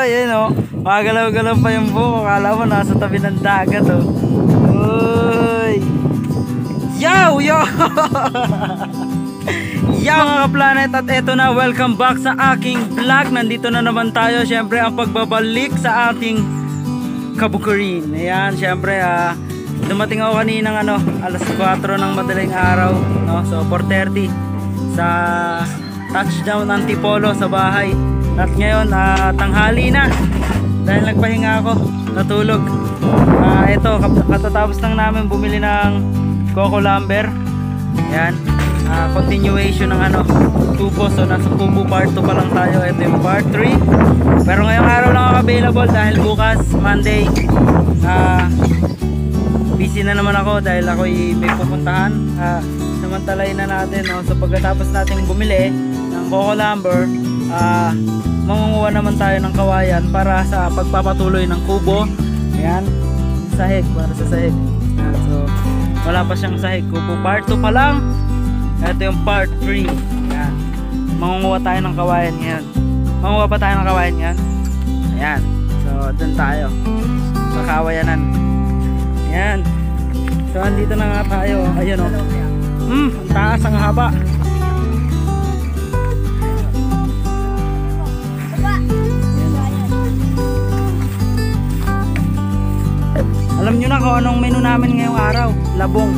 Yan o. Magalaw-galaw pa yung buko. Kala mo nasa tabi ng dagat o. Uy! Yo! Yo! Yo mga ka-planet, at eto na, welcome back sa aking vlog. Nandito na naman tayo. Syempre ang pagbabalik sa ating kabukirin. Ayan, syempre dumating ako kaninang alas 4 ng madaling araw, no? So 4:30 sa touchdown Antipolo sa bahay. At ngayon tanghali na dahil nagpahinga ako, natulog. Ito, katatapos lang namin bumili ng coco lumber. Ayan, continuation ng tubo. So nasa tubo part 2 pa lang tayo. Ito yung part 3. Pero ngayong araw lang ako available dahil bukas Monday busy na naman ako dahil ako'y may pupuntahan. Samantalayin na natin, no? So pagkatapos nating bumili ng coco lumber, mangunguha naman tayo ng kawayan para sa pagpapatuloy ng kubo. Ayan, sahig, para sa sahig. Ayan, so wala pa siyang sahig, kubo part 2 pa lang. Ito yung part 3. Ayan, mangunguha tayo ng kawayan ngayon. Mangunguha pa tayo ng kawayan ngayon. Ayan, so dun tayo sa kawayanan. Ayan, so andito na nga tayo. Ayun o, ang taas, ang haba. Alam nyo na kung anong menu namin ngayong araw. Labong.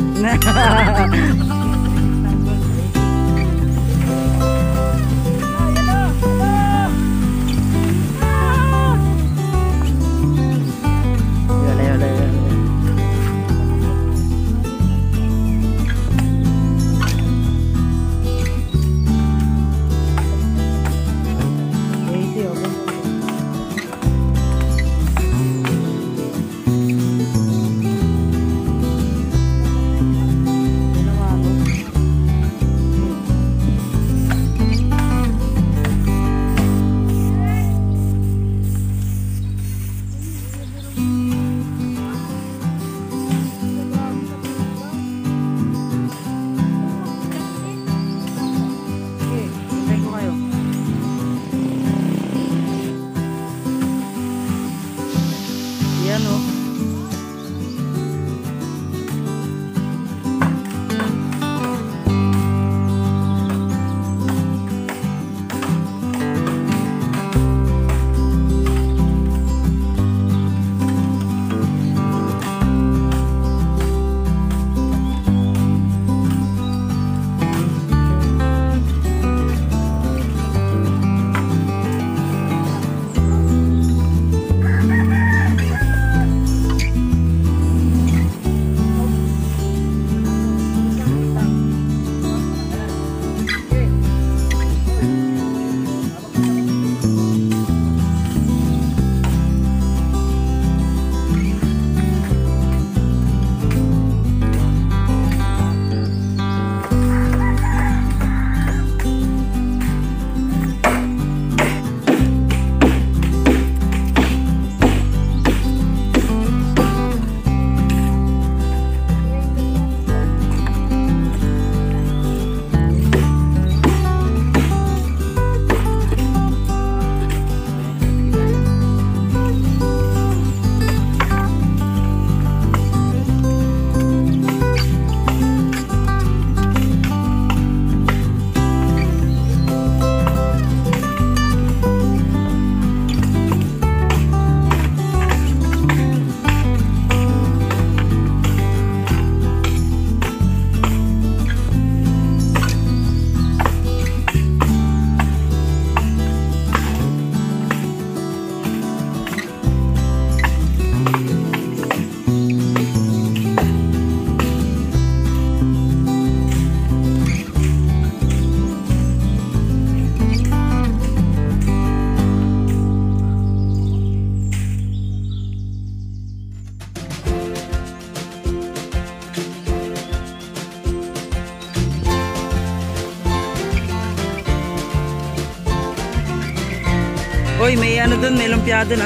Oy, may dun, may lumpia dun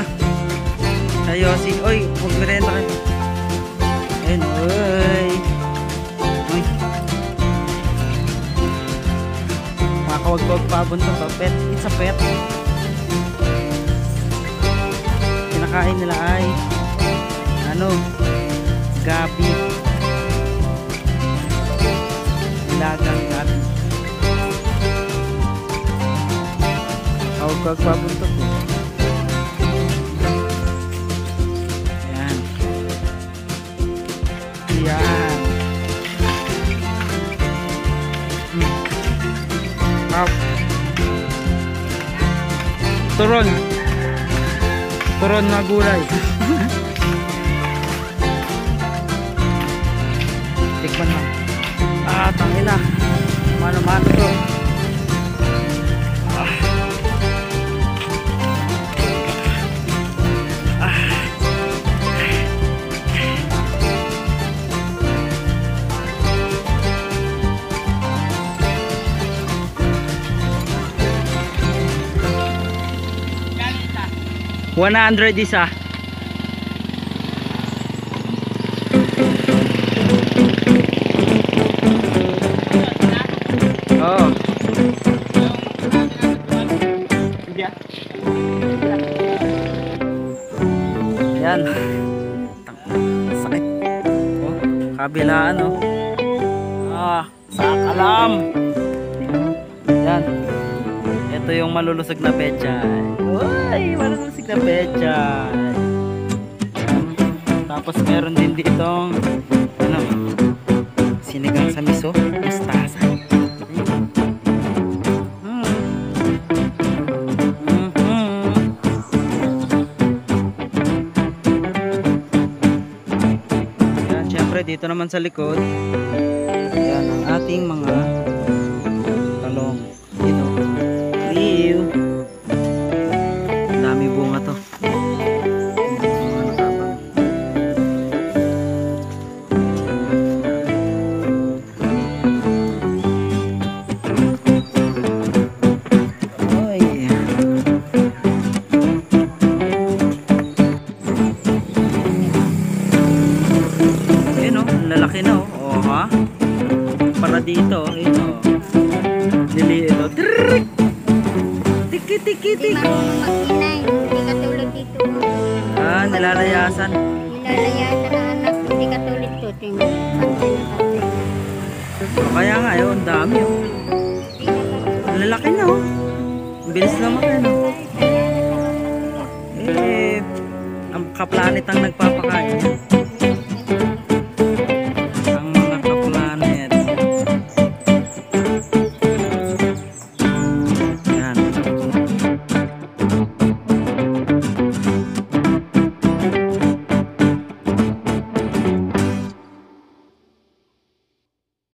Ayosi, oy, magmerenda kayo. Ayun, oy. Oy. Makakawag-wag pabon to, pet. It's a pet. kinakain nila ay ano, gabi. Lagang gabi. Huwag pagpabuntot mo. Ayan. Ayan. Turon. Turon na gulay. Tikman mo. Tangina. Mano-mano to. $100 isa. Oh. Yan. Sakit. Oh, kabilaan oh. Sakalam. Yan. Ito yung malulusog na pechay. Uy, malulusog na pechay. Tapos meron din ditong ano, sinigang sa miso, mustasa. Yan, syempre dito naman sa likod, yan ang ating mga talong. Ito, liw. Dami bunga to. Lalaki na oh. Oh ha. Para dito, ito. Nili ito. Tiki tiki tiki. Hindi katulad dito. Nilalayasan. Nilalayasan na anak, hindi katulad dito. Kaya nga yun, ang dami oh. Lalaki na oh. Bilis naman yan oh. Ang kaplanet ang nagpapakain.